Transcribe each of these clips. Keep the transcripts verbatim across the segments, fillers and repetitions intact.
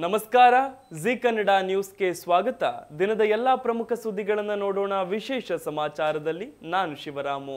ನಮಸ್ಕಾರ ಜಿ ಕನ್ನಡ ನ್ಯೂಸ್ಗೆ ಸ್ವಾಗತ. ದಿನದ ಎಲ್ಲಾ ಪ್ರಮುಖ ಸುದ್ದಿಗಳನ್ನು ನೋಡೋಣ. ವಿಶೇಷ ಸಮಾಚಾರದಲ್ಲಿ ನಾನು ಶಿವರಾಮು.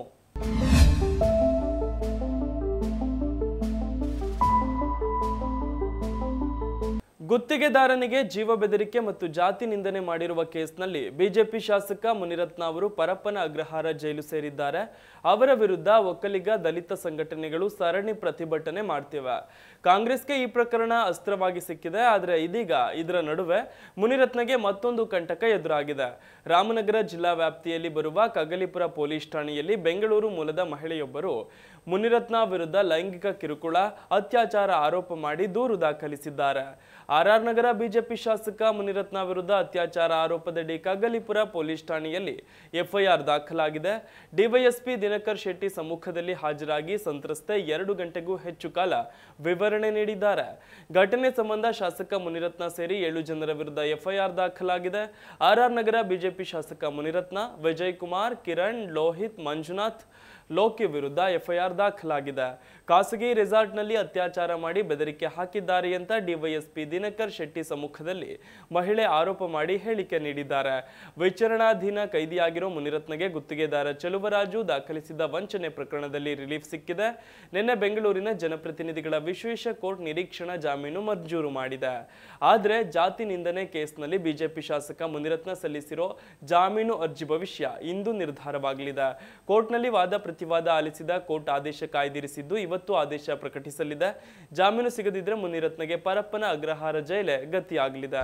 ಗುತ್ತಿಗೆದಾರನಿಗೆ ಜೀವ ಬೆದರಿಕೆ ಮತ್ತು ಜಾತಿ ನಿಂದನೆ ಮಾಡಿರುವ ಕೇಸ್ನಲ್ಲಿ ಬಿಜೆಪಿ ಶಾಸಕ ಮುನಿರತ್ನ ಅವರು ಪರಪ್ಪನ ಅಗ್ರಹಾರ ಜೈಲು ಸೇರಿದ್ದಾರೆ. ಅವರ ವಿರುದ್ಧ ಒಕ್ಕಲಿಗ ದಲಿತ ಸಂಘಟನೆಗಳು ಸರಣಿ ಪ್ರತಿಭಟನೆ ಮಾಡ್ತಿವೆ. ಕಾಂಗ್ರೆಸ್ಗೆ ಈ ಪ್ರಕರಣ ಅಸ್ತ್ರವಾಗಿ ಸಿಕ್ಕಿದೆ. ಆದರೆ ಇದೀಗ ಇದರ ನಡುವೆ ಮುನಿರತ್ನಗೆ ಮತ್ತೊಂದು ಕಂಟಕ ಎದುರಾಗಿದೆ. ರಾಮನಗರ ಜಿಲ್ಲಾ ವ್ಯಾಪ್ತಿಯಲ್ಲಿ ಬರುವ ಕಗಲಿಪುರ ಪೊಲೀಸ್ ಠಾಣೆಯಲ್ಲಿ ಬೆಂಗಳೂರು ಮೂಲದ ಮಹಿಳೆಯೊಬ್ಬರು ಮುನಿರತ್ನ ವಿರುದ್ಧ ಲೈಂಗಿಕ ಕಿರುಕುಳ, ಅತ್ಯಾಚಾರ ಆರೋಪ ಮಾಡಿ ದೂರು ದಾಖಲಿಸಿದ್ದಾರೆ. ಆರ್ಆರ್ ನಗರ ಬಿಜೆಪಿ ಶಾಸಕ ಮುನಿರತ್ನ ವಿರುದ್ಧ ಅತ್ಯಾಚಾರ ಆರೋಪದಡಿ ಕಗ್ಗಲಿಪುರ ಪೊಲೀಸ್ ಠಾಣೆಯಲ್ಲಿ ಎಫ್ಐಆರ್ ದಾಖಲಾಗಿದೆ. ಡಿವೈಎಸ್ಪಿ ದಿನಕರ್ ಶೆಟ್ಟಿ ಸಮ್ಮುಖದಲ್ಲಿ ಹಾಜರಾಗಿ ಸಂತ್ರಸ್ತೆ ಎರಡು ಗಂಟೆಗೂ ಹೆಚ್ಚು ಕಾಲ ವಿವರಣೆ ನೀಡಿದ್ದಾರೆ. ಘಟನೆ ಸಂಬಂಧ ಶಾಸಕ ಮುನಿರತ್ನ ಸೇರಿ ಏಳು ಜನರ ವಿರುದ್ಧ ಎಫ್ಐಆರ್ ದಾಖಲಾಗಿದೆ. ಆರ್ಆರ್ ನಗರ ಬಿಜೆಪಿ ಶಾಸಕ ಮುನಿರತ್ನ, ವಿಜಯ್ ಕುಮಾರ್, ಕಿರಣ್, ಲೋಹಿತ್, ಮಂಜುನಾಥ್, ಲೋಕಿ ವಿರುದ್ಧ ಎಫ್ಐಆರ್ ದಾಖಲಾಗಿದೆ. ಖಾಸಗಿ ರೆಸಾರ್ಟ್ನಲ್ಲಿ ಅತ್ಯಾಚಾರ ಮಾಡಿ ಬೆದರಿಕೆ ಹಾಕಿದ್ದಾರೆ ಅಂತ ಡಿವೈಎಸ್ಪಿ ದಿನಕರ್ ಶೆಟ್ಟಿ ಸಮ್ಮುಖದಲ್ಲಿ ಮಹಿಳೆ ಆರೋಪ ಮಾಡಿ ಹೇಳಿಕೆ ನೀಡಿದ್ದಾರೆ. ವಿಚಾರಣಾಧೀನ ಕೈದಿಯಾಗಿರೋ ಮುನಿರತ್ನಗೆ ಗುತ್ತಿಗೆದಾರ ಚೆಲುವರಾಜು ದಾಖಲಿಸಿದ ವಂಚನೆ ಪ್ರಕರಣದಲ್ಲಿ ರಿಲೀಫ್ ಸಿಕ್ಕಿದೆ. ನಿನ್ನೆ ಬೆಂಗಳೂರಿನ ಜನಪ್ರತಿನಿಧಿಗಳ ವಿಶೇಷ ಕೋರ್ಟ್ ನಿರೀಕ್ಷಣಾ ಜಾಮೀನು ಮಂಜೂರು ಮಾಡಿದೆ. ಆದರೆ ಜಾತಿ ನಿಂದನೆ ಕೇಸ್ನಲ್ಲಿ ಬಿಜೆಪಿ ಶಾಸಕ ಮುನಿರತ್ನ ಸಲ್ಲಿಸಿರೋ ಜಾಮೀನು ಅರ್ಜಿ ಭವಿಷ್ಯ ಇಂದು ನಿರ್ಧಾರವಾಗಲಿದೆ. ಕೋರ್ಟ್ನಲ್ಲಿ ವಾದ ಪ್ರತಿವಾದ ಆಲಿಸಿದ ಕೋರ್ಟ್ ಆದೇಶ ಕಾಯ್ದಿರಿಸಿದ್ದು ಇವತ್ತು ಆದೇಶ ಪ್ರಕಟಿಸಲಿದೆ. ಜಾಮೀನು ಸಿಗದಿದ್ರೆ ಮುನಿರತ್ನಗೆ ಪರಪ್ಪನ ಅಗ್ರಹಾರ ಜೈಲೇ ಗತಿಯಾಗಲಿದೆ.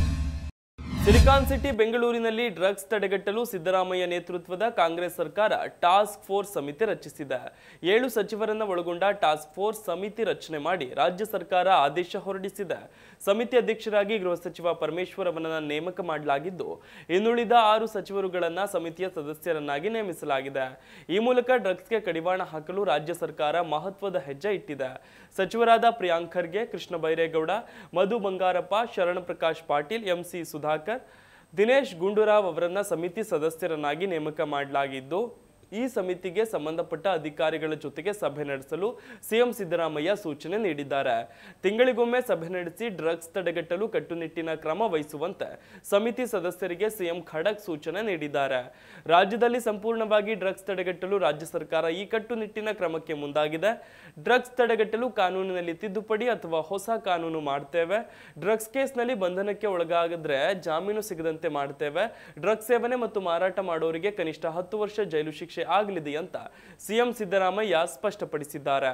ಸಿಲಿಕಾನ್ ಸಿಟಿ ಬೆಂಗಳೂರಿನಲ್ಲಿ ಡ್ರಗ್ಸ್ ತಡೆಗಟ್ಟಲು ಸಿದ್ದರಾಮಯ್ಯ ನೇತೃತ್ವದ ಕಾಂಗ್ರೆಸ್ ಸರ್ಕಾರ ಟಾಸ್ಕ್ ಫೋರ್ಸ್ ಸಮಿತಿ ರಚಿಸಿದೆ. ಏಳು ಸಚಿವರನ್ನ ಒಳಗೊಂಡ ಟಾಸ್ಕ್ ಫೋರ್ಸ್ ಸಮಿತಿ ರಚನೆ ಮಾಡಿ ರಾಜ್ಯ ಸರ್ಕಾರ ಆದೇಶ ಹೊರಡಿಸಿದೆ. ಸಮಿತಿ ಅಧ್ಯಕ್ಷರಾಗಿ ಗೃಹ ಸಚಿವ ಪರಮೇಶ್ವರ್ ಅವರನ್ನ ನೇಮಕ ಮಾಡಲಾಗಿದ್ದು, ಇನ್ನುಳಿದ ಆರು ಸಚಿವರುಗಳನ್ನ ಸಮಿತಿಯ ಸದಸ್ಯರನ್ನಾಗಿ ನೇಮಿಸಲಾಗಿದೆ. ಈ ಮೂಲಕ ಡ್ರಗ್ಸ್ಗೆ ಕಡಿವಾಣ ಹಾಕಲು ರಾಜ್ಯ ಸರ್ಕಾರ ಮಹತ್ವದ ಹೆಜ್ಜೆ ಇಟ್ಟಿದೆ. ಸಚಿವರಾದ ಪ್ರಿಯಾಂಕ್ ಖರ್ಗೆ, ಕೃಷ್ಣ ಬೈರೇಗೌಡ, ಮಧು ಬಂಗಾರಪ್ಪ, ಶರಣ ಪ್ರಕಾಶ್ ಪಾಟೀಲ್, ಎಂಸಿ ಸುಧಾಕರ್, ದಿನೇಶ್ ಗುಂಡೂರಾವ್ ಅವರನ್ನ ಸಮಿತಿ ಸದಸ್ಯರನ್ನಾಗಿ ನೇಮಕ ಮಾಡಲಾಗಿದ್ದು, ಈ ಸಮಿತಿಗೆ ಸಂಬಂಧಪಟ್ಟ ಅಧಿಕಾರಿಗಳ ಜೊತೆಗೆ ಸಭೆ ನಡೆಸಲು ಸಿಎಂ ಸಿದ್ದರಾಮಯ್ಯ ಸೂಚನೆ ನೀಡಿದ್ದಾರೆ. ತಿಂಗಳಿಗೊಮ್ಮೆ ಸಭೆ ನಡೆಸಿ ಡ್ರಗ್ಸ್ ತಡೆಗಟ್ಟಲು ಕಟ್ಟುನಿಟ್ಟಿನ ಕ್ರಮ ವಹಿಸುವಂತೆ ಸಮಿತಿ ಸದಸ್ಯರಿಗೆ ಸಿಎಂ ಖಡಕ್ ಸೂಚನೆ ನೀಡಿದ್ದಾರೆ. ರಾಜ್ಯದಲ್ಲಿ ಸಂಪೂರ್ಣವಾಗಿ ಡ್ರಗ್ಸ್ ತಡೆಗಟ್ಟಲು ರಾಜ್ಯ ಸರ್ಕಾರ ಈ ಕಟ್ಟುನಿಟ್ಟಿನ ಕ್ರಮಕ್ಕೆ ಮುಂದಾಗಿದೆ. ಡ್ರಗ್ಸ್ ತಡೆಗಟ್ಟಲು ಕಾನೂನಿನಲ್ಲಿ ತಿದ್ದುಪಡಿ ಅಥವಾ ಹೊಸ ಕಾನೂನು ಮಾಡ್ತೇವೆ. ಡ್ರಗ್ಸ್ ಕೇಸ್ನಲ್ಲಿ ಬಂಧನಕ್ಕೆ ಒಳಗಾಗಿದ್ರೆ ಜಾಮೀನು ಸಿಗದಂತೆ ಮಾಡ್ತೇವೆ. ಡ್ರಗ್ಸ್ ಸೇವನೆ ಮತ್ತು ಮಾರಾಟ ಮಾಡೋರಿಗೆ ಕನಿಷ್ಠ ಹತ್ತು ವರ್ಷ ಜೈಲು ಶಿಕ್ಷೆ ಆಗಲಿದೆ ಅಂತ ಸಿಎಂ ಸಿದ್ದರಾಮಯ್ಯ ಸ್ಪಷ್ಟಪಡಿಸಿದ್ದಾರೆ.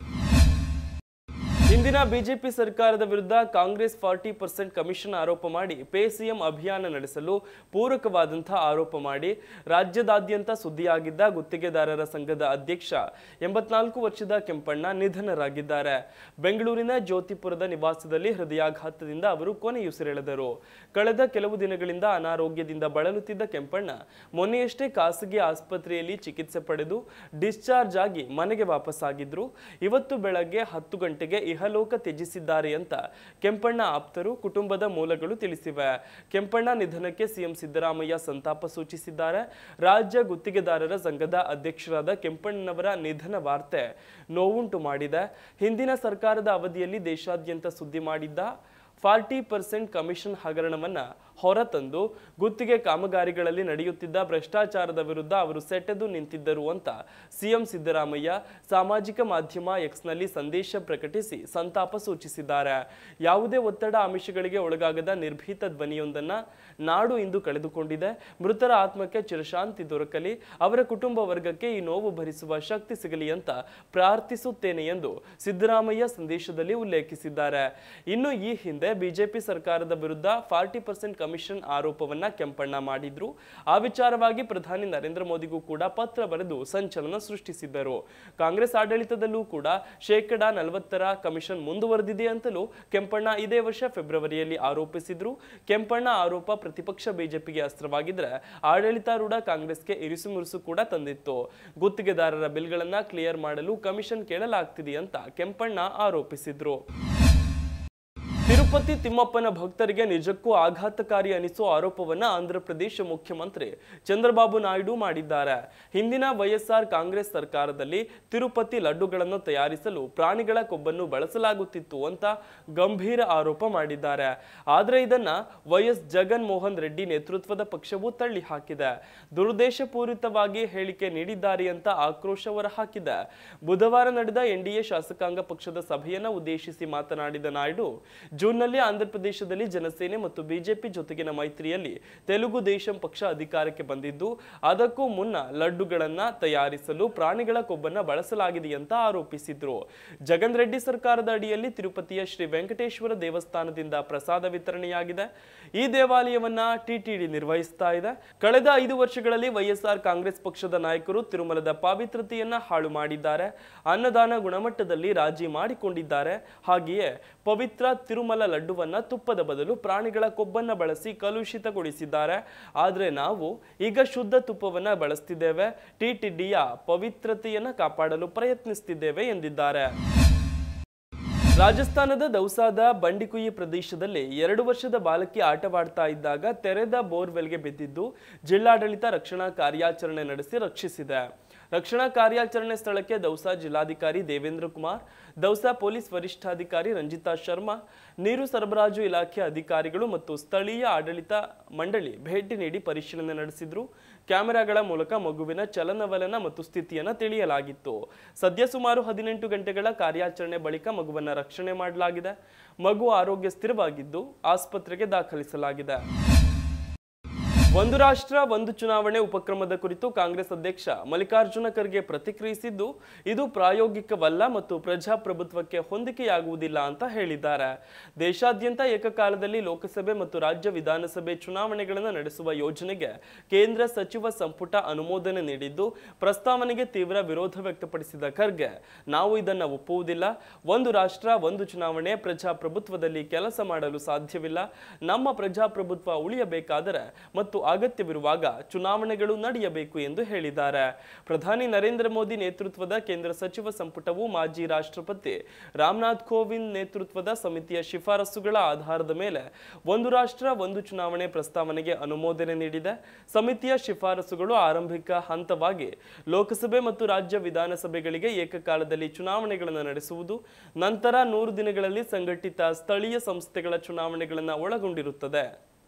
ಇಂದಿನ ಬಿಜೆಪಿ ಸರ್ಕಾರದ ವಿರುದ್ಧ ಕಾಂಗ್ರೆಸ್ ಫಾರ್ಟಿ ಪರ್ಸೆಂಟ್ ಕಮಿಷನ್ ಆರೋಪ ಮಾಡಿ ಪೇ ಸಿಎಂ ಅಭಿಯಾನ ನಡೆಸಲು ಪೂರಕವಾದಂತಹ ಆರೋಪ ಮಾಡಿ ರಾಜ್ಯದಾದ್ಯಂತ ಸುದ್ದಿಯಾಗಿದ್ದ ಗುತ್ತಿಗೆದಾರರ ಸಂಘದ ಅಧ್ಯಕ್ಷ ಎಂಬತ್ನಾಲ್ಕು ವರ್ಷದ ಕೆಂಪಣ್ಣ ನಿಧನರಾಗಿದ್ದಾರೆ. ಬೆಂಗಳೂರಿನ ಜ್ಯೋತಿಪುರದ ನಿವಾಸದಲ್ಲಿ ಹೃದಯಾಘಾತದಿಂದ ಅವರು ಕೊನೆಯುಸಿರೆಳೆದರು. ಕಳೆದ ಕೆಲವು ದಿನಗಳಿಂದ ಅನಾರೋಗ್ಯದಿಂದ ಬಳಲುತ್ತಿದ್ದ ಕೆಂಪಣ್ಣ ಮೊನ್ನೆಯಷ್ಟೇ ಖಾಸಗಿ ಆಸ್ಪತ್ರೆಯಲ್ಲಿ ಚಿಕಿತ್ಸೆ ಪಡೆದು ಡಿಸ್ಚಾರ್ಜ್ ಆಗಿ ಮನೆಗೆ ವಾಪಸ್ಸಾಗಿದ್ರು. ಇವತ್ತು ಬೆಳಗ್ಗೆ ಹತ್ತು ಗಂಟೆಗೆ ಇಹಲೋಕ ತ್ಯಜಿಸಿದ್ದಾರೆ ಅಂತ ಕೆಂಪಣ್ಣ ಆಪ್ತರು, ಕುಟುಂಬದ ಮೂಲಗಳು ತಿಳಿಸಿವೆ. ಕೆಂಪಣ್ಣ ನಿಧನಕ್ಕೆ ಸಿಎಂ ಸಿದ್ದರಾಮಯ್ಯ ಸಂತಾಪ ಸೂಚಿಸಿದ್ದಾರೆ. ರಾಜ್ಯ ಗುತ್ತಿಗೆದಾರರ ಸಂಘದ ಅಧ್ಯಕ್ಷರಾದ ಕೆಂಪಣ್ಣನವರ ನಿಧನ ವಾರ್ತೆ ನೋವುಂಟು ಮಾಡಿದೆ. ಹಿಂದಿನ ಸರ್ಕಾರದ ಅವಧಿಯಲ್ಲಿ ದೇಶಾದ್ಯಂತ ಸುದ್ದಿ ಮಾಡಿದ್ದ ಫಾರ್ಟಿ ಪರ್ಸೆಂಟ್ ಕಮಿಷನ್ ಹಗರಣವನ್ನ ಹೊರತಂದು ಗುತ್ತಿಗೆ ಕಾಮಗಾರಿಗಳಲ್ಲಿ ನಡೆಯುತ್ತಿದ್ದ ಭ್ರಷ್ಟಾಚಾರದ ವಿರುದ್ಧ ಅವರು ಸೆಟೆದು ನಿಂತಿದ್ದರು ಅಂತ ಸಿಎಂ ಸಿದ್ದರಾಮಯ್ಯ ಸಾಮಾಜಿಕ ಮಾಧ್ಯಮ ಎಕ್ಸ್ನಲ್ಲಿ ಸಂದೇಶ ಪ್ರಕಟಿಸಿ ಸಂತಾಪ ಸೂಚಿಸಿದ್ದಾರೆ. ಯಾವುದೇ ಒತ್ತಡ ಆಮಿಷಗಳಿಗೆ ಒಳಗಾಗದ ನಿರ್ಭೀತ ಧ್ವನಿಯೊಂದನ್ನ ನಾಡು ಇಂದು ಕಳೆದುಕೊಂಡಿದೆ. ಮೃತರ ಆತ್ಮಕ್ಕೆ ಚಿರಶಾಂತಿ ದೊರಕಲಿ, ಅವರ ಕುಟುಂಬ ವರ್ಗಕ್ಕೆ ಈ ನೋವು ಭರಿಸುವ ಶಕ್ತಿ ಸಿಗಲಿ ಅಂತ ಪ್ರಾರ್ಥಿಸುತ್ತೇನೆ ಎಂದು ಸಿದ್ದರಾಮಯ್ಯ ಸಂದೇಶದಲ್ಲಿ ಉಲ್ಲೇಖಿಸಿದ್ದಾರೆ. ಇನ್ನು ಈ ಹಿಂದೆ ಬಿಜೆಪಿ ಸರ್ಕಾರದ ವಿರುದ್ಧ ಫಾರ್ಟಿ ಪರ್ಸೆಂಟ್ ಕಮಿಷನ್ ಆರೋಪವನ್ನ ಕೆಂಪಣ್ಣ ಮಾಡಿದ್ರು. ಆ ವಿಚಾರವಾಗಿ ಪ್ರಧಾನಿ ನರೇಂದ್ರ ಮೋದಿಗೂ ಕೂಡ ಪತ್ರ ಬರೆದು ಸಂಚಲನ ಸೃಷ್ಟಿಸಿದ್ದರು. ಕಾಂಗ್ರೆಸ್ ಆಡಳಿತದಲ್ಲೂ ಕೂಡ ಶೇಕಡಾ ನಲವತ್ತರ ಕಮಿಷನ್ ಮುಂದುವರೆದಿದೆ ಅಂತಲೂ ಕೆಂಪಣ್ಣ ಇದೇ ವರ್ಷ ಫೆಬ್ರವರಿಯಲ್ಲಿ ಆರೋಪಿಸಿದ್ರು. ಕೆಂಪಣ್ಣ ಆರೋಪ ಪ್ರತಿಪಕ್ಷ ಬಿಜೆಪಿಗೆ ಅಸ್ತ್ರವಾಗಿದ್ರೆ ಆಡಳಿತಾರೂಢ ಕಾಂಗ್ರೆಸ್ಗೆ ಇರಿಸು ಮುರುಸು ಕೂಡ ತಂದಿತ್ತು. ಗುತ್ತಿಗೆದಾರರ ಬಿಲ್ಗಳನ್ನ ಕ್ಲಿಯರ್ ಮಾಡಲು ಕಮಿಷನ್ ಕೇಳಲಾಗ್ತಿದೆ ಅಂತ ಕೆಂಪಣ್ಣ ಆರೋಪಿಸಿದ್ರು. ತಿರುಪತಿ ತಿಮ್ಮಪ್ಪನ ಭಕ್ತರಿಗೆ ನಿಜಕ್ಕೂ ಆಘಾತಕಾರಿ ಅನಿಸೋ ಆರೋಪವನ್ನ ಆಂಧ್ರಪ್ರದೇಶ ಮುಖ್ಯಮಂತ್ರಿ ಚಂದ್ರಬಾಬು ನಾಯ್ಡು ಮಾಡಿದ್ದಾರೆ. ಹಿಂದಿನ ವೈಎಸ್ಆರ್ ಕಾಂಗ್ರೆಸ್ ಸರ್ಕಾರದಲ್ಲಿ ತಿರುಪತಿ ಲಡ್ಡುಗಳನ್ನು ತಯಾರಿಸಲು ಪ್ರಾಣಿಗಳ ಕೊಬ್ಬನ್ನು ಬಳಸಲಾಗುತ್ತಿತ್ತು ಅಂತ ಗಂಭೀರ ಆರೋಪ ಮಾಡಿದ್ದಾರೆ. ಆದರೆ ಇದನ್ನ ವೈಎಸ್ ಜಗನ್ ಮೋಹನ್ ರೆಡ್ಡಿ ನೇತೃತ್ವದ ಪಕ್ಷವು ತಳ್ಳಿ ಹಾಕಿದೆ. ದುರುದ್ದೇಶಪೂರಿತವಾಗಿ ಹೇಳಿಕೆ ನೀಡಿದ್ದಾರೆ ಅಂತ ಆಕ್ರೋಶ ಹೊರಹಾಕಿದೆ. ಬುಧವಾರ ನಡೆದ ಎನ್ಡಿಎ ಶಾಸಕಾಂಗ ಪಕ್ಷದ ಸಭೆಯನ್ನ ಉದ್ದೇಶಿಸಿ ಮಾತನಾಡಿದ ನಾಯ್ಡು, ಜೂನ್ನಲ್ಲಿ ಆಂಧ್ರಪ್ರದೇಶದಲ್ಲಿ ಜನಸೇನೆ ಮತ್ತು ಬಿಜೆಪಿ ಜೊತೆಗಿನ ಮೈತ್ರಿಯಲ್ಲಿ ತೆಲುಗು ದೇಶಂ ಪಕ್ಷ ಅಧಿಕಾರಕ್ಕೆ ಬಂದಿದ್ದು, ಅದಕ್ಕೂ ಮುನ್ನ ಲಡ್ಡುಗಳನ್ನ ತಯಾರಿಸಲು ಪ್ರಾಣಿಗಳ ಕೊಬ್ಬನ್ನ ಬಳಸಲಾಗಿದೆ ಅಂತ ಆರೋಪಿಸಿದ್ರು. ಜಗನ್ ರೆಡ್ಡಿ ಸರ್ಕಾರದ ಅಡಿಯಲ್ಲಿ ತಿರುಪತಿಯ ಶ್ರೀ ವೆಂಕಟೇಶ್ವರ ದೇವಸ್ಥಾನದಿಂದ ಪ್ರಸಾದ ವಿತರಣೆಯಾಗಿದೆ. ಈ ದೇವಾಲಯವನ್ನ ಟಿಟಿಡಿ ನಿರ್ವಹಿಸ್ತಾ ಇದೆ. ಕಳೆದ ಐದು ವರ್ಷಗಳಲ್ಲಿ ವೈಎಸ್ಆರ್ ಕಾಂಗ್ರೆಸ್ ಪಕ್ಷದ ನಾಯಕರು ತಿರುಮಲದ ಪಾವಿತ್ರತೆಯನ್ನ ಹಾಳು ಮಾಡಿದ್ದಾರೆ. ಅನ್ನದಾನ ಗುಣಮಟ್ಟದಲ್ಲಿ ರಾಜಿ ಮಾಡಿಕೊಂಡಿದ್ದಾರೆ. ಹಾಗೆಯೇ ಪವಿತ್ರ ತಿರುಮಲ ಲಡ್ಡುವನ್ನ ತುಪ್ಪದ ಬದಲು ಪ್ರಾಣಿಗಳ ಕೊಬ್ಬನ್ನ ಬಳಸಿ ಕಲುಷಿತಗೊಳಿಸಿದ್ದಾರೆ. ಆದ್ರೆ ನಾವು ಈಗ ಶುದ್ಧ ತುಪ್ಪವನ್ನ ಬಳಸ್ತಿದ್ದೇವೆ. ಟಿಟಿಡಿಯ ಪವಿತ್ರತೆಯನ್ನ ಕಾಪಾಡಲು ಪ್ರಯತ್ನಿಸುತ್ತಿದ್ದೇವೆ ಎಂದಿದ್ದಾರೆ. ರಾಜಸ್ಥಾನದ ದೌಸಾದ ಬಂಡಿಕುಯಿ ಪ್ರದೇಶದಲ್ಲಿ ಎರಡು ವರ್ಷದ ಬಾಲಕಿ ಆಟವಾಡ್ತಾ ಇದ್ದಾಗ ತೆರೆದ ಬೋರ್ವೆಲ್ಗೆ ಬಿದ್ದಿದ್ದು ಜಿಲ್ಲಾಡಳಿತ ರಕ್ಷಣಾ ಕಾರ್ಯಾಚರಣೆ ನಡೆಸಿ ರಕ್ಷಿಸಿದೆ. ರಕ್ಷಣಾ ಕಾರ್ಯಾಚರಣೆ ಸ್ಥಳಕ್ಕೆ ದೌಸಾ ಜಿಲ್ಲಾಧಿಕಾರಿ ದೇವೇಂದ್ರ ಕುಮಾರ್, ದೌಸಾ ಪೊಲೀಸ್ ವರಿಷ್ಠಾಧಿಕಾರಿ ರಂಜಿತಾ ಶರ್ಮಾ, ನೀರು ಸರಬರಾಜು ಇಲಾಖೆ ಅಧಿಕಾರಿಗಳು ಮತ್ತು ಸ್ಥಳೀಯ ಆಡಳಿತ ಮಂಡಳಿ ಭೇಟಿ ನೀಡಿ ಪರಿಶೀಲನೆ ನಡೆಸಿದ್ರು. ಕ್ಯಾಮೆರಾಗಳ ಮೂಲಕ ಮಗುವಿನ ಚಲನವಲನ ಮತ್ತು ಸ್ಥಿತಿಯನ್ನು ತಿಳಿಯಲಾಗಿತ್ತು. ಸದ್ಯ ಸುಮಾರು ಹದಿನೆಂಟು ಗಂಟೆಗಳ ಕಾರ್ಯಾಚರಣೆ ಬಳಿಕ ಮಗುವನ್ನು ರಕ್ಷಣೆ ಮಾಡಲಾಗಿದೆ. ಮಗು ಆರೋಗ್ಯ ಸ್ಥಿರವಾಗಿದ್ದು ಆಸ್ಪತ್ರೆಗೆ ದಾಖಲಿಸಲಾಗಿದೆ. ಒಂದು ರಾಷ್ಟ್ರ ಒಂದು ಚುನಾವಣೆ ಉಪಕ್ರಮದ ಕುರಿತು ಕಾಂಗ್ರೆಸ್ ಅಧ್ಯಕ್ಷ ಮಲ್ಲಿಕಾರ್ಜುನ ಖರ್ಗೆ ಪ್ರತಿಕ್ರಿಯಿಸಿದ್ದು, ಇದು ಪ್ರಾಯೋಗಿಕವಲ್ಲ ಮತ್ತು ಪ್ರಜಾಪ್ರಭುತ್ವಕ್ಕೆ ಹೊಂದಿಕೆಯಾಗುವುದಿಲ್ಲ ಅಂತ ಹೇಳಿದ್ದಾರೆ. ದೇಶಾದ್ಯಂತ ಏಕಕಾಲದಲ್ಲಿ ಲೋಕಸಭೆ ಮತ್ತು ರಾಜ್ಯ ವಿಧಾನಸಭೆ ಚುನಾವಣೆಗಳನ್ನು ನಡೆಸುವ ಯೋಜನೆಗೆ ಕೇಂದ್ರ ಸಚಿವ ಸಂಪುಟ ಅನುಮೋದನೆ ನೀಡಿದ್ದು, ಪ್ರಸ್ತಾವನೆಗೆ ತೀವ್ರ ವಿರೋಧ ವ್ಯಕ್ತಪಡಿಸಿದ ಖರ್ಗೆ, ನಾವು ಇದನ್ನು ಒಪ್ಪುವುದಿಲ್ಲ. ಒಂದು ರಾಷ್ಟ್ರ ಒಂದು ಚುನಾವಣೆ ಪ್ರಜಾಪ್ರಭುತ್ವದಲ್ಲಿ ಕೆಲಸ ಮಾಡಲು ಸಾಧ್ಯವಿಲ್ಲ. ನಮ್ಮ ಪ್ರಜಾಪ್ರಭುತ್ವ ಉಳಿಯಬೇಕಾದರೆ ಮತ್ತು ಅಗತ್ಯವಿರುವಾಗ ಚುನಾವಣೆಗಳು ನಡೆಯಬೇಕು ಎಂದು ಹೇಳಿದ್ದಾರೆ. ಪ್ರಧಾನಿ ನರೇಂದ್ರ ಮೋದಿ ನೇತೃತ್ವದ ಕೇಂದ್ರ ಸಚಿವ ಸಂಪುಟವು ಮಾಜಿ ರಾಷ್ಟ್ರಪತಿ ರಾಮನಾಥ್ ಕೋವಿಂದ್ ನೇತೃತ್ವದ ಸಮಿತಿಯ ಶಿಫಾರಸುಗಳ ಆಧಾರದ ಮೇಲೆ ಒಂದು ರಾಷ್ಟ್ರ ಒಂದು ಚುನಾವಣೆ ಪ್ರಸ್ತಾವನೆಗೆ ಅನುಮೋದನೆ ನೀಡಿದೆ. ಸಮಿತಿಯ ಶಿಫಾರಸುಗಳು ಆರಂಭಿಕ ಹಂತವಾಗಿ ಲೋಕಸಭೆ ಮತ್ತು ರಾಜ್ಯ ವಿಧಾನಸಭೆಗಳಿಗೆ ಏಕಕಾಲದಲ್ಲಿ ಚುನಾವಣೆಗಳನ್ನು ನಡೆಸುವುದು, ನಂತರ ನೂರು ದಿನಗಳಲ್ಲಿ ಸಂಘಟಿತ ಸ್ಥಳೀಯ ಸಂಸ್ಥೆಗಳ ಚುನಾವಣೆಗಳನ್ನು ಒಳಗೊಂಡಿರುತ್ತದೆ.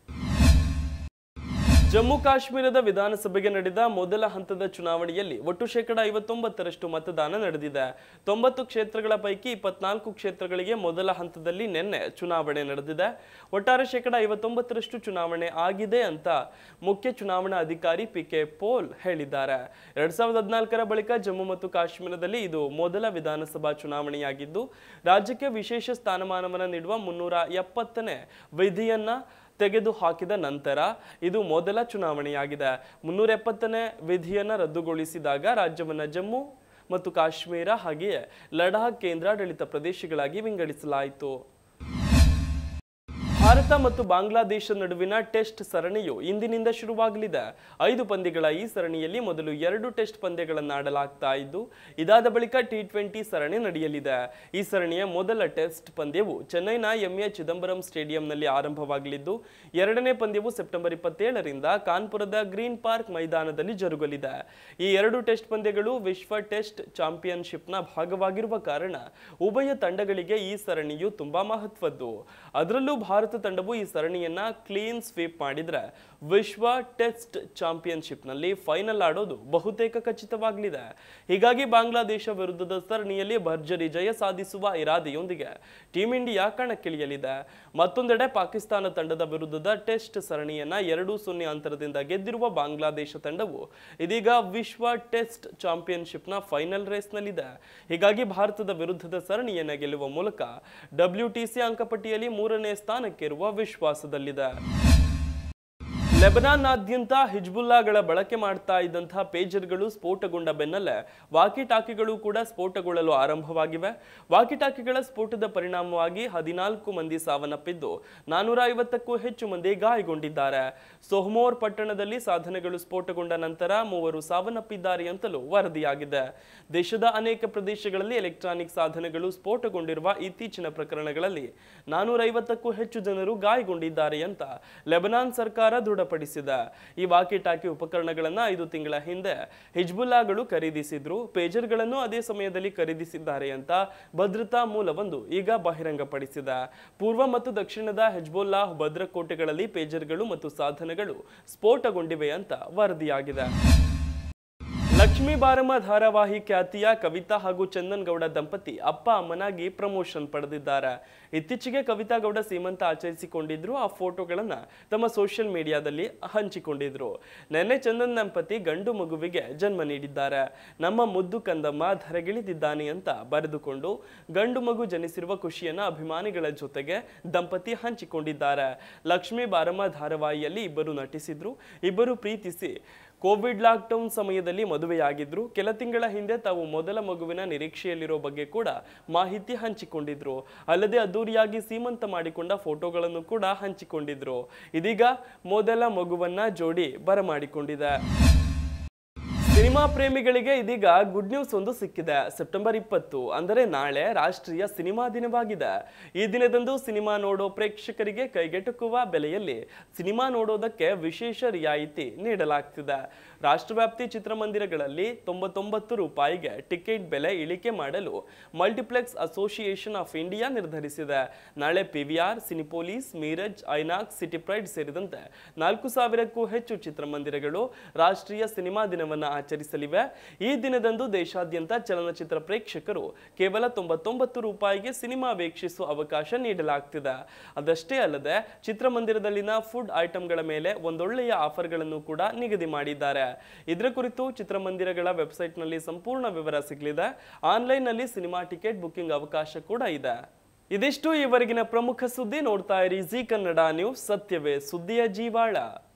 ಜಮ್ಮು ಕಾಶ್ಮೀರದ ವಿಧಾನಸಭೆಗೆ ನಡೆದ ಮೊದಲ ಹಂತದ ಚುನಾವಣೆಯಲ್ಲಿ ಒಟ್ಟು ಶೇಕಡ ಐವತ್ತೊಂಬತ್ತರಷ್ಟು ಮತದಾನ ನಡೆದಿದೆ. ತೊಂಬತ್ತು ಕ್ಷೇತ್ರಗಳ ಪೈಕಿ ಇಪ್ಪತ್ನಾಲ್ಕು ಕ್ಷೇತ್ರಗಳಿಗೆ ಮೊದಲ ಹಂತದಲ್ಲಿ ನಿನ್ನೆ ಚುನಾವಣೆ ನಡೆದಿದೆ. ಒಟ್ಟಾರೆ ಶೇಕಡ ಐವತ್ತೊಂಬತ್ತರಷ್ಟು ಚುನಾವಣೆ ಆಗಿದೆ ಅಂತ ಮುಖ್ಯ ಚುನಾವಣಾ ಅಧಿಕಾರಿ ಪಿ ಕೆ ಪೋಲ್ ಹೇಳಿದ್ದಾರೆ. ಎರಡ್ ಸಾವಿರದ ಹದಿನಾಲ್ಕರ ಬಳಿಕ ಜಮ್ಮು ಮತ್ತು ಕಾಶ್ಮೀರದಲ್ಲಿ ಇದು ಮೊದಲ ವಿಧಾನಸಭಾ ಚುನಾವಣೆಯಾಗಿದ್ದು, ರಾಜ್ಯಕ್ಕೆ ವಿಶೇಷ ಸ್ಥಾನಮಾನವನ್ನು ನೀಡುವ ಮುನ್ನೂರ ಎಪ್ಪತ್ತನೇ ವಿಧಿಯನ್ನ ತೆಗೆದು ಹಾಕಿದ ನಂತರ ಇದು ಮೊದಲ ಚುನಾವಣೆಯಾಗಿದೆ. ಮುನ್ನೂರ ಎಪ್ಪತ್ತನೇ ವಿಧಿಯನ್ನು ರದ್ದುಗೊಳಿಸಿದಾಗ ರಾಜ್ಯವನ್ನು ಜಮ್ಮು ಮತ್ತು ಕಾಶ್ಮೀರ ಹಾಗೆಯೇ ಲಡಾಖ್ ಕೇಂದ್ರಾಡಳಿತ ಪ್ರದೇಶಗಳಾಗಿ ವಿಂಗಡಿಸಲಾಯಿತು. ಭಾರತ ಮತ್ತು ಬಾಂಗ್ಲಾದೇಶ ನಡುವಿನ ಟೆಸ್ಟ್ ಸರಣಿಯು ಇಂದಿನಿಂದ ಶುರುವಾಗಲಿದೆ. ಐದು ಪಂದ್ಯಗಳ ಈ ಸರಣಿಯಲ್ಲಿ ಮೊದಲು ಎರಡು ಟೆಸ್ಟ್ ಪಂದ್ಯಗಳನ್ನು ಆಡಲಾಗ್ತಾ ಇದ್ದು, ಇದಾದ ಬಳಿಕ ಟಿ ಟ್ವೆಂಟಿ ಸರಣಿ ನಡೆಯಲಿದೆ. ಈ ಸರಣಿಯ ಮೊದಲ ಟೆಸ್ಟ್ ಪಂದ್ಯವು ಚೆನ್ನೈನ ಎಂಎ ಚಿದಂಬರಂ ಸ್ಟೇಡಿಯಂನಲ್ಲಿ ಆರಂಭವಾಗಲಿದ್ದು, ಎರಡನೇ ಪಂದ್ಯವು ಸೆಪ್ಟೆಂಬರ್ ಇಪ್ಪತ್ತೇಳರಿಂದ ಕಾನ್ಪುರದ ಗ್ರೀನ್ ಪಾರ್ಕ್ ಮೈದಾನದಲ್ಲಿ ಜರುಗಲಿದೆ. ಈ ಎರಡು ಟೆಸ್ಟ್ ಪಂದ್ಯಗಳು ವಿಶ್ವ ಟೆಸ್ಟ್ ಚಾಂಪಿಯನ್ಶಿಪ್ನ ಭಾಗವಾಗಿರುವ ಕಾರಣ ಉಭಯ ತಂಡಗಳಿಗೆ ಈ ಸರಣಿಯು ತುಂಬಾ ಮಹತ್ವದ್ದು. ಅದರಲ್ಲೂ ಭಾರತ ತಂಡವು ಈ ಸರಣಿಯನ್ನ ಕ್ಲೀನ್ ಸ್ವೀಪ್ ಮಾಡಿದ್ರೆ ವಿಶ್ವ ಟೆಸ್ಟ್ ಚಾಂಪಿಯನ್ಶಿಪ್ನಲ್ಲಿ ಫೈನಲ್ ಆಡೋದು ಬಹುತೇಕ ಖಚಿತವಾಗಲಿದೆ. ಹೀಗಾಗಿ ಬಾಂಗ್ಲಾದೇಶ ವಿರುದ್ಧದ ಸರಣಿಯಲ್ಲಿ ಭರ್ಜರಿ ಜಯ ಸಾಧಿಸುವ ಇರಾದೆಯೊಂದಿಗೆ ಟೀಂ ಇಂಡಿಯಾ ಕಣಕ್ಕಿಳಿಯಲಿದೆ. ಮತ್ತೊಂದೆಡೆ ಪಾಕಿಸ್ತಾನ ತಂಡದ ವಿರುದ್ಧದ ಟೆಸ್ಟ್ ಸರಣಿಯನ್ನ ಎರಡು ಸೊನ್ನೆ ಅಂತರದಿಂದ ಗೆದ್ದಿರುವ ಬಾಂಗ್ಲಾದೇಶ ತಂಡವು ಇದೀಗ ವಿಶ್ವ ಟೆಸ್ಟ್ ಚಾಂಪಿಯನ್ಶಿಪ್ನ ಫೈನಲ್ ರೇಸ್ನಲ್ಲಿದೆ. ಹೀಗಾಗಿ ಭಾರತದ ವಿರುದ್ಧದ ಸರಣಿಯನ್ನ ಗೆಲ್ಲುವ ಮೂಲಕ ಡಬ್ಲ್ಯೂಟಿಸಿ ಅಂಕಪಟ್ಟಿಯಲ್ಲಿ ಮೂರನೇ ಸ್ಥಾನಕ್ಕೆ ಇರುವ ವಿಶ್ವಾಸದಲ್ಲಿದೆ. ಲೆಬನಾನ್ನಾದ್ಯಂತ ಹಿಜ್ಬುಲ್ಲಾಗಳ ಬಳಕೆ ಮಾಡ್ತಾ ಇದ್ದಂತಹ ಪೇಜರ್ಗಳು ಸ್ಫೋಟಗೊಂಡ ಬೆನ್ನಲ್ಲೇ ವಾಕಿಟಾಕಿಗಳು ಕೂಡ ಸ್ಫೋಟಗೊಳ್ಳಲು ಆರಂಭವಾಗಿವೆ. ವಾಕಿಟಾಕಿಗಳ ಸ್ಫೋಟದ ಪರಿಣಾಮವಾಗಿ ಹದಿನಾಲ್ಕು ಮಂದಿ ಸಾವನ್ನಪ್ಪಿದ್ದು ನಾನೂರ ಐವತ್ತಕ್ಕೂ ಹೆಚ್ಚು ಮಂದಿ ಗಾಯಗೊಂಡಿದ್ದಾರೆ. ಸೊಹ್ಮೋರ್ ಪಟ್ಟಣದಲ್ಲಿ ಸಾಧನಗಳು ಸ್ಫೋಟಗೊಂಡ ನಂತರ ಮೂವರು ಸಾವನ್ನಪ್ಪಿದ್ದಾರೆ ಅಂತಲೂ ವರದಿಯಾಗಿದೆ. ದೇಶದ ಅನೇಕ ಪ್ರದೇಶಗಳಲ್ಲಿ ಎಲೆಕ್ಟ್ರಾನಿಕ್ ಸಾಧನಗಳು ಸ್ಫೋಟಗೊಂಡಿರುವ ಇತ್ತೀಚಿನ ಪ್ರಕರಣಗಳಲ್ಲಿ ನಾನೂರ ಐವತ್ತಕ್ಕೂ ಹೆಚ್ಚು ಜನರು ಗಾಯಗೊಂಡಿದ್ದಾರೆ ಅಂತ ಲೆಬನಾನ್ ಸರ್ಕಾರ ದೃಢಪಡಿಸಿದೆ. ಈ ವಾಕಿಟಾಕಿ ಉಪಕರಣಗಳನ್ನು ಐದು ತಿಂಗಳ ಹಿಂದೆ ಹಿಜ್ಬುಲ್ಲಾಗಳು ಖರೀದಿಸಿದ್ರು. ಪೇಜರ್ಗಳನ್ನು ಅದೇ ಸಮಯದಲ್ಲಿ ಖರೀದಿಸಿದ್ದಾರೆ ಅಂತ ಭದ್ರತಾ ಮೂಲವೊಂದು ಈಗ ಬಹಿರಂಗಪಡಿಸಿದೆ. ಪೂರ್ವ ಮತ್ತು ದಕ್ಷಿಣದ ಹಿಜ್ಬುಲ್ಲಾ ಭದ್ರಕೋಟೆಗಳಲ್ಲಿ ಪೇಜರ್ಗಳು ಮತ್ತು ಸಾಧನಗಳು ಸ್ಫೋಟಗೊಂಡಿವೆ ಅಂತ ವರದಿಯಾಗಿದೆ. ಲಕ್ಷ್ಮೀ ಬಾರಮ್ಮ ಧಾರಾವಾಹಿ ಖ್ಯಾತಿಯ ಕವಿತಾ ಹಾಗೂ ಚಂದನ್ ಗೌಡ ದಂಪತಿ ಅಪ್ಪ ಅಮ್ಮನಾಗಿ ಪ್ರಮೋಷನ್ ಪಡೆದಿದ್ದಾರೆ. ಇತ್ತೀಚೆಗೆ ಕವಿತಾ ಗೌಡ ಸೀಮಂತ ಆಚರಿಸಿಕೊಂಡಿದ್ರು. ಆ ಫೋಟೋಗಳನ್ನ ತಮ್ಮ ಸೋಷಿಯಲ್ ಮೀಡಿಯಾದಲ್ಲಿ ಹಂಚಿಕೊಂಡಿದ್ರು. ನೆನ್ನೆ ಚಂದನ್ ದಂಪತಿ ಗಂಡು ಮಗುವಿಗೆ ಜನ್ಮ ನೀಡಿದ್ದಾರೆ. ನಮ್ಮ ಮುದ್ದು ಕಂದಮ್ಮ ಧರೆಗಿಳಿದಿದ್ದಾನೆ ಅಂತ ಬರೆದುಕೊಂಡು ಗಂಡು ಮಗು ಜನಿಸಿರುವ ಖುಷಿಯನ್ನ ಅಭಿಮಾನಿಗಳ ಜೊತೆಗೆ ದಂಪತಿ ಹಂಚಿಕೊಂಡಿದ್ದಾರೆ. ಲಕ್ಷ್ಮೀ ಬಾರಮ್ಮ ಧಾರಾವಾಹಿಯಲ್ಲಿ ಇಬ್ಬರು ನಟಿಸಿದ್ರು. ಇಬ್ಬರು ಪ್ರೀತಿಸಿ ಕೋವಿಡ್ ಲಾಕ್ಡೌನ್ ಸಮಯದಲ್ಲಿ ಮದುವೆಯಾಗಿದ್ರು. ಕೆಲ ತಿಂಗಳ ಹಿಂದೆ ತಾವು ಮೊದಲ ಮಗುವಿನ ನಿರೀಕ್ಷೆಯಲ್ಲಿರೋ ಬಗ್ಗೆ ಕೂಡ ಮಾಹಿತಿ ಹಂಚಿಕೊಂಡಿದ್ರು. ಅಲ್ಲದೆ ಅದ್ದೂರಿಯಾಗಿ ಸೀಮಂತ ಮಾಡಿಕೊಂಡ ಫೋಟೋಗಳನ್ನು ಕೂಡ ಹಂಚಿಕೊಂಡಿದ್ರು. ಇದೀಗ ಮೊದಲ ಮಗುವನ್ನ ಜೋಡಿ ಬರಮಾಡಿಕೊಂಡಿದೆ. ಸಿನಿಮಾ ಪ್ರೇಮಿಗಳಿಗೆ ಇದೀಗ ಗುಡ್ ನ್ಯೂಸ್ ಒಂದು ಸಿಕ್ಕಿದೆ. ಸೆಪ್ಟೆಂಬರ್ ಇಪ್ಪತ್ತು ಅಂದರೆ ನಾಳೆ ರಾಷ್ಟ್ರೀಯ ಸಿನಿಮಾ ದಿನವಾಗಿದೆ. ಈ ದಿನದಂದು ಸಿನಿಮಾ ನೋಡೋ ಪ್ರೇಕ್ಷಕರಿಗೆ ಕೈಗೆಟುಕುವ ಬೆಲೆಯಲ್ಲಿ ಸಿನಿಮಾ ನೋಡೋದಕ್ಕೆ ವಿಶೇಷ ರಿಯಾಯಿತಿ ನೀಡಲಾಗ್ತಿದೆ. ರಾಷ್ಟ್ರವ್ಯಾಪ್ತಿ ಚಿತ್ರಮಂದಿರಗಳಲ್ಲಿ ತೊಂಬತ್ತೊಂಬತ್ತು ರೂಪಾಯಿಗೆ ಟಿಕೆಟ್ ಬೆಲೆ ಇಳಿಕೆ ಮಾಡಲು ಮಲ್ಟಿಪ್ಲೆಕ್ಸ್ ಅಸೋಸಿಯೇಷನ್ ಆಫ್ ಇಂಡಿಯಾ ನಿರ್ಧರಿಸಿದೆ. ನಾಳೆ PVR, Cinepolis, Miraj, Inox, City Pride ಸೇರಿದಂತೆ ನಾಲ್ಕು ಸಾವಿರಕ್ಕೂ ಹೆಚ್ಚು ಚಿತ್ರಮಂದಿರಗಳು ರಾಷ್ಟ್ರೀಯ ಸಿನಿಮಾ ದಿನವನ್ನು ಆಚರಿಸಲಿವೆ. ಈ ದಿನದಂದು ದೇಶಾದ್ಯಂತ ಚಲನಚಿತ್ರ ಪ್ರೇಕ್ಷಕರು ಕೇವಲ ತೊಂಬತ್ತೊಂಬತ್ತು ರೂಪಾಯಿಗೆ ಸಿನಿಮಾ ವೀಕ್ಷಿಸುವ ಅವಕಾಶ ನೀಡಲಾಗ್ತಿದೆ. ಅದಷ್ಟೇ ಅಲ್ಲದೆ ಚಿತ್ರಮಂದಿರದಲ್ಲಿನ ಫುಡ್ ಐಟಂಗಳ ಮೇಲೆ ಒಂದೊಳ್ಳೆಯ ಆಫರ್ಗಳನ್ನು ಕೂಡ ನಿಗದಿ ಮಾಡಿದ್ದಾರೆ. ಇದರ ಕುರಿತು ಚಿತ್ರಮಂದಿರಗಳ ವೆಬ್ಸೈಟ್ನಲ್ಲಿ ಸಂಪೂರ್ಣ ವಿವರ ಸಿಗಲಿದೆ. ಆನ್ಲೈನ್ನಲ್ಲಿ ಸಿನಿಮಾ ಟಿಕೆಟ್ ಬುಕಿಂಗ್ ಅವಕಾಶ ಕೂಡ ಇದೆ. ಇದಿಷ್ಟು ಈವರೆಗಿನ ಪ್ರಮುಖ ಸುದ್ದಿ. ನೋಡ್ತಾ ಇರಿ ಜಿ ಕನ್ನಡ ನ್ಯೂಸ್, ಸತ್ಯವೇ ಸುದ್ದಿಯ ಜೀವಾಳ.